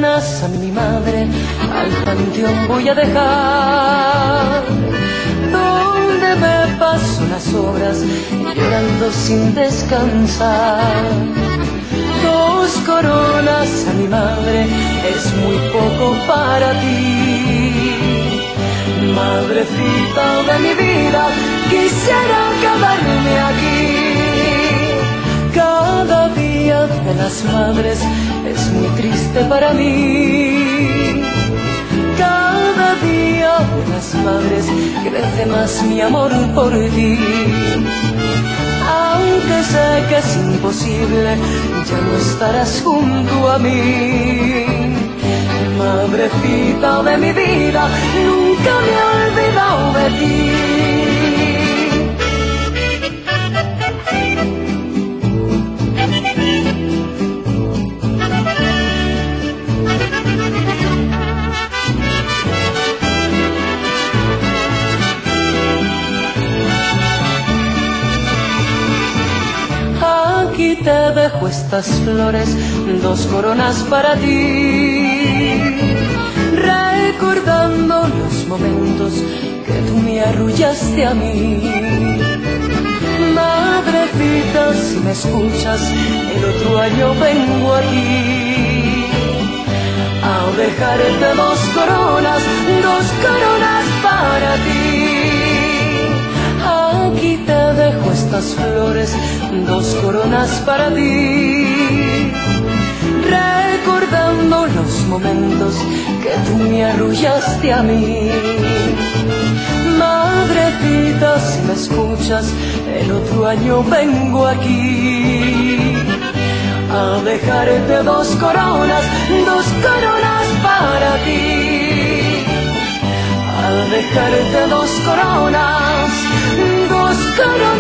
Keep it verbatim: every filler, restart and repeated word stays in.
coronas a mi madre al panteón voy a dejar, donde me paso las horas llorando sin descansar. Dos coronas a mi madre es muy poco para ti, madrecita de mi vida, quisiera quedarme aquí. Cada día de las madres es muy triste para mí. Cada día de las madres crece más mi amor por ti. Aunque sé que es imposible, ya no estarás junto a mí. Madrecita de mi vida, nunca me he olvidado de ti. Aquí te dejo estas flores, dos coronas para ti, recordando los momentos que tú me arrullaste a mí. Madrecita, si me escuchas, el otro año vengo aquí a dejarte dos coronas, dos coronas para ti. Aquí te dejo estas flores, dos coronas para ti, recordando los momentos que tú me arrullaste a mí. Madrecita, si me escuchas, el otro año vengo aquí a dejarte dos coronas, dos coronas para ti, a dejarte dos coronas, dos coronas.